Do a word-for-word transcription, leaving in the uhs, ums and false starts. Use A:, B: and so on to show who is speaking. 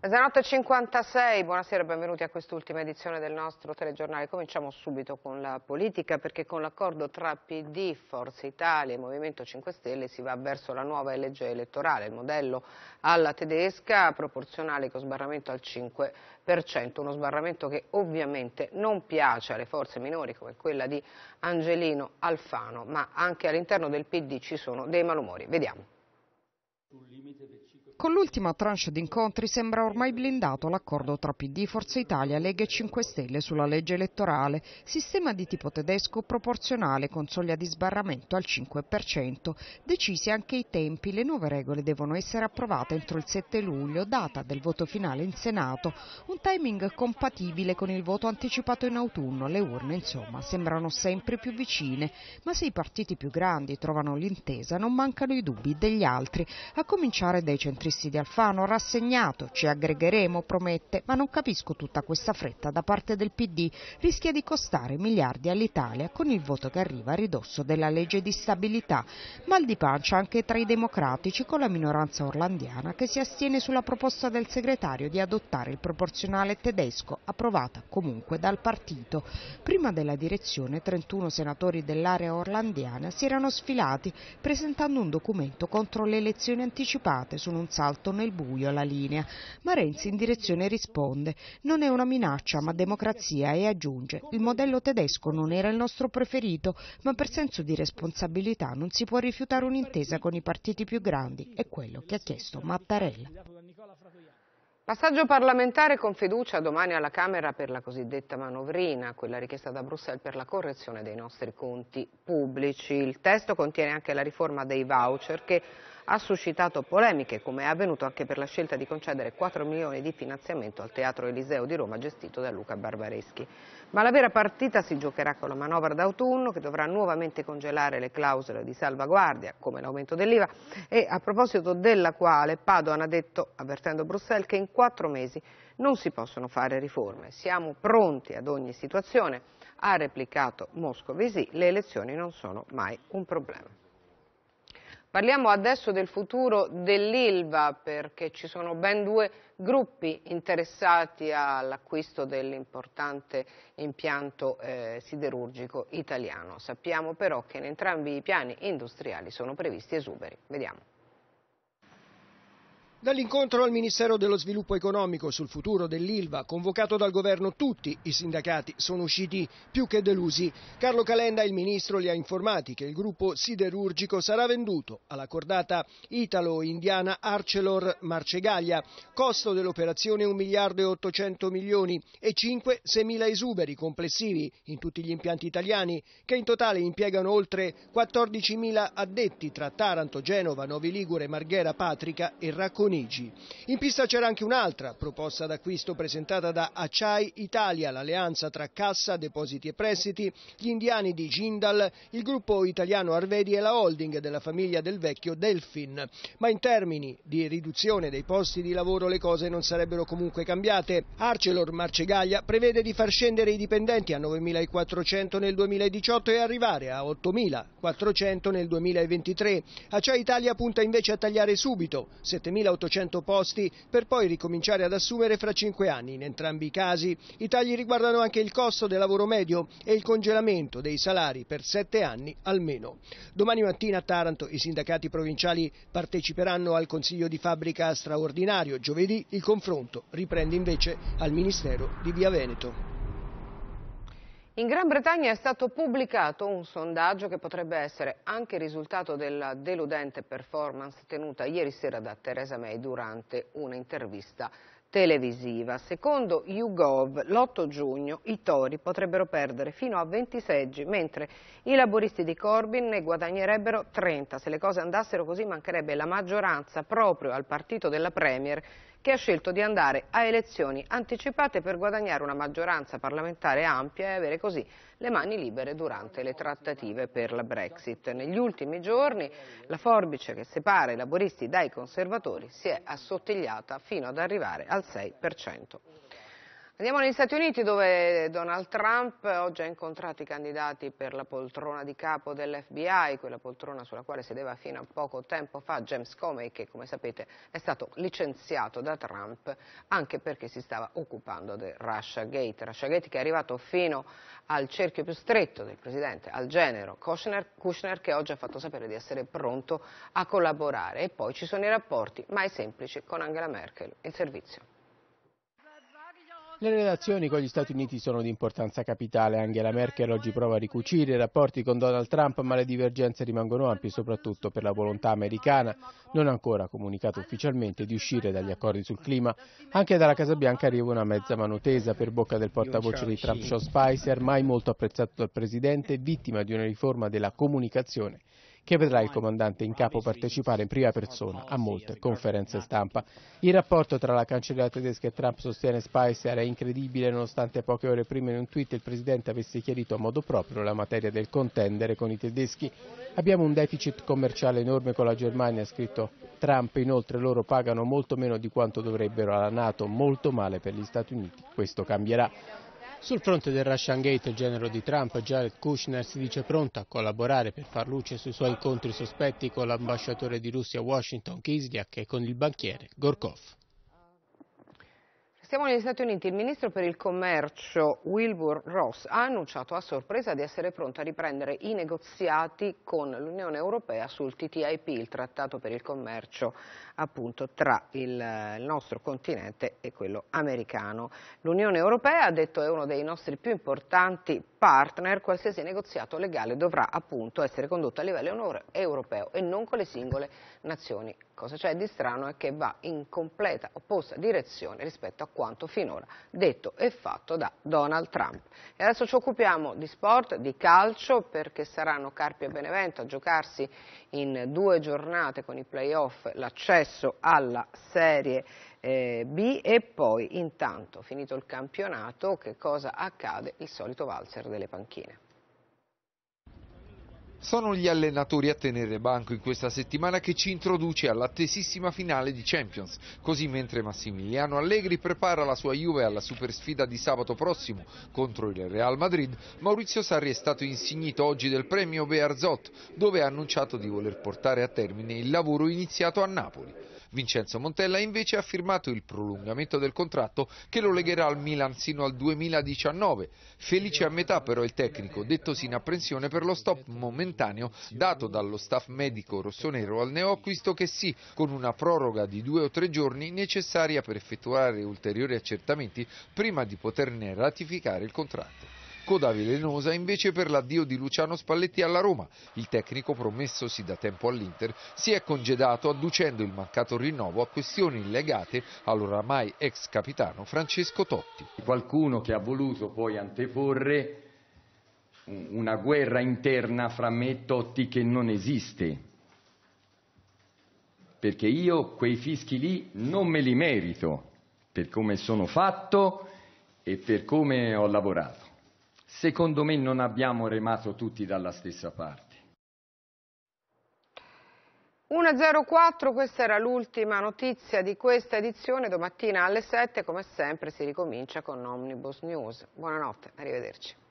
A: Mezzanotte e cinquantasei, buonasera e benvenuti a quest'ultima edizione del nostro telegiornale. Cominciamo subito con la politica perché con l'accordo tra P D, Forza Italia e Movimento cinque Stelle si va verso la nuova legge elettorale, il modello alla tedesca, proporzionale con sbarramento al cinque per cento, uno sbarramento che ovviamente non piace alle forze minori come quella di Angelino Alfano, ma anche all'interno del P D ci sono dei malumori. Vediamo.
B: Con l'ultima tranche di incontri sembra ormai blindato l'accordo tra P D, Forza Italia, Lega e cinque Stelle sulla legge elettorale, sistema di tipo tedesco proporzionale con soglia di sbarramento al cinque per cento. Decisi anche i tempi, le nuove regole devono essere approvate entro il sette luglio, data del voto finale in Senato, un timing compatibile con il voto anticipato in autunno. Le urne, insomma, sembrano sempre più vicine, ma se i partiti più grandi trovano l'intesa non mancano i dubbi degli altri, a cominciare dai centristi di Alfano, rassegnato, ci aggregheremo, promette, ma non capisco tutta questa fretta da parte del P D, rischia di costare miliardi all'Italia con il voto che arriva a ridosso della legge di stabilità. Mal di pancia anche tra i democratici con la minoranza orlandiana che si astiene sulla proposta del segretario di adottare il proporzionale tedesco, approvata comunque dal partito. Prima della direzione trentuno senatori dell'area orlandiana si erano sfilati presentando un documento contro le elezioni anticipate su un salto nel buio alla linea, ma Renzi in direzione risponde: non è una minaccia ma democrazia, e aggiunge: il modello tedesco non era il nostro preferito, ma per senso di responsabilità non si può rifiutare un'intesa con i partiti più grandi, è quello che ha chiesto Mattarella.
A: Passaggio parlamentare con fiducia domani alla Camera per la cosiddetta manovrina, quella richiesta da Bruxelles per la correzione dei nostri conti pubblici. Il testo contiene anche la riforma dei voucher che ha suscitato polemiche, come è avvenuto anche per la scelta di concedere quattro milioni di finanziamento al Teatro Eliseo di Roma gestito da Luca Barbareschi. Ma la vera partita si giocherà con la manovra d'autunno che dovrà nuovamente congelare le clausole di salvaguardia, come l'aumento dell'I V A, e a proposito della quale Padoan ha detto, avvertendo Bruxelles, che in quattro mesi non si possono fare riforme. Siamo pronti ad ogni situazione, ha replicato Moscovici, le elezioni non sono mai un problema. Parliamo adesso del futuro dell'Ilva perché ci sono ben due gruppi interessati all'acquisto dell'importante impianto eh, siderurgico italiano. Sappiamo però che in entrambi i piani industriali sono previsti esuberi. Vediamo.
C: Dall'incontro al Ministero dello Sviluppo Economico sul futuro dell'Ilva, convocato dal governo, tutti i sindacati sono usciti più che delusi. Carlo Calenda, il ministro, li ha informati che il gruppo siderurgico sarà venduto alla cordata italo-indiana Arcelor Marcegaglia. Costo dell'operazione un miliardo e ottocento milioni e cinque seimila esuberi complessivi in tutti gli impianti italiani, che in totale impiegano oltre quattordicimila addetti tra Taranto, Genova, Novi Ligure, Marghera, Patrica e Racconigi. In pista c'era anche un'altra proposta d'acquisto presentata da Acciai Italia, l'alleanza tra Cassa, Depositi e Prestiti, gli indiani di Jindal, il gruppo italiano Arvedi e la holding della famiglia Del Vecchio Delfin. Ma in termini di riduzione dei posti di lavoro le cose non sarebbero comunque cambiate. Arcelor Marcegaglia prevede di far scendere i dipendenti a novemilaquattrocento nel duemiladiciotto e arrivare a ottomilaquattrocento nel duemilaventitré. Acciai Italia punta invece a tagliare subito settemilaottocento posti per poi ricominciare ad assumere fra cinque anni. In entrambi i casi i tagli riguardano anche il costo del lavoro medio e il congelamento dei salari per sette anni almeno. Domani mattina a Taranto i sindacati provinciali parteciperanno al Consiglio di fabbrica straordinario. Giovedì il confronto riprende invece al Ministero di Via Veneto.
A: In Gran Bretagna è stato pubblicato un sondaggio che potrebbe essere anche il risultato della deludente performance tenuta ieri sera da Theresa May durante un'intervista televisiva. Secondo YouGov, l'otto giugno i Tory potrebbero perdere fino a venti seggi, mentre i laburisti di Corbyn ne guadagnerebbero trenta. Se le cose andassero così mancherebbe la maggioranza proprio al partito della Premier, che ha scelto di andare a elezioni anticipate per guadagnare una maggioranza parlamentare ampia e avere così le mani libere durante le trattative per la Brexit. Negli ultimi giorni la forbice che separa i laburisti dai conservatori si è assottigliata fino ad arrivare al sei per cento. Andiamo negli Stati Uniti, dove Donald Trump oggi ha incontrato i candidati per la poltrona di capo dell'F B I, quella poltrona sulla quale sedeva fino a poco tempo fa James Comey, che come sapete è stato licenziato da Trump anche perché si stava occupando del Russiagate. Russiagate che è arrivato fino al cerchio più stretto del presidente, al genero Kushner, Kushner, che oggi ha fatto sapere di essere pronto a collaborare. E poi ci sono i rapporti mai semplici con Angela Merkel. Il servizio.
D: Le relazioni con gli Stati Uniti sono di importanza capitale. Angela Merkel oggi prova a ricucire i rapporti con Donald Trump, ma le divergenze rimangono ampie, soprattutto per la volontà americana, non ancora comunicato ufficialmente, di uscire dagli accordi sul clima. Anche dalla Casa Bianca arriva una mezza mano tesa per bocca del portavoce di Trump, Sean Spicer, mai molto apprezzato dal presidente, vittima di una riforma della comunicazione che vedrà il comandante in capo partecipare in prima persona a molte conferenze stampa. Il rapporto tra la cancelliera tedesca e Trump, sostiene Spicer, è incredibile nonostante poche ore prima in un tweet il presidente avesse chiarito a modo proprio la materia del contendere con i tedeschi. Abbiamo un deficit commerciale enorme con la Germania, ha scritto Trump, inoltre loro pagano molto meno di quanto dovrebbero alla NATO, molto male per gli Stati Uniti. Questo cambierà. Sul fronte del Russiagate, il genero di Trump, Jared Kushner, si dice pronto a collaborare per far luce sui suoi incontri sospetti con l'ambasciatore di Russia a Washington, Kislyak, e con il banchiere Gorkov.
A: Siamo negli Stati Uniti. Il ministro per il commercio Wilbur Ross ha annunciato a sorpresa di essere pronto a riprendere i negoziati con l'Unione Europea sul T T I P, il trattato per il commercio appunto tra il, il nostro continente e quello americano. L'Unione Europea, ha detto, è uno dei nostri più importanti partner. Qualsiasi negoziato legale dovrà appunto essere condotto a livello europeo e non con le singole nazioni. Cosa c'è di strano è che va in completa opposta direzione rispetto a quanto finora detto e fatto da Donald Trump. E adesso ci occupiamo di sport, di calcio, perché saranno Carpi e Benevento a giocarsi in due giornate con i playoff l'accesso alla Serie eh, B. E poi, intanto, finito il campionato, che cosa accade? Il solito valzer delle panchine.
E: Sono gli allenatori a tenere banco in questa settimana che ci introduce all'attesissima finale di Champions. Così, mentre Massimiliano Allegri prepara la sua Juve alla super sfida di sabato prossimo contro il Real Madrid, Maurizio Sarri è stato insignito oggi del premio Bearzot, dove ha annunciato di voler portare a termine il lavoro iniziato a Napoli. Vincenzo Montella invece ha firmato il prolungamento del contratto che lo legherà al Milan sino al duemiladiciannove. Felice a metà però il tecnico, dettosi in apprensione per lo stop momentaneo dato dallo staff medico rossonero al neoacquisto che sì, con una proroga di due o tre giorni necessaria per effettuare ulteriori accertamenti prima di poterne ratificare il contratto. Coda velenosa invece per l'addio di Luciano Spalletti alla Roma. Il tecnico, promessosi da tempo all'Inter, si è congedato adducendo il mancato rinnovo a questioni legate all'oramai ex capitano Francesco Totti.
F: Qualcuno che ha voluto poi anteporre una guerra interna fra me e Totti che non esiste, perché io quei fischi lì non me li merito per come sono fatto e per come ho lavorato. Secondo me non abbiamo remato tutti dalla stessa parte.
A: uno a zero quattro, questa era l'ultima notizia di questa edizione. Domattina alle sette, come sempre, si ricomincia con Omnibus News. Buonanotte, arrivederci.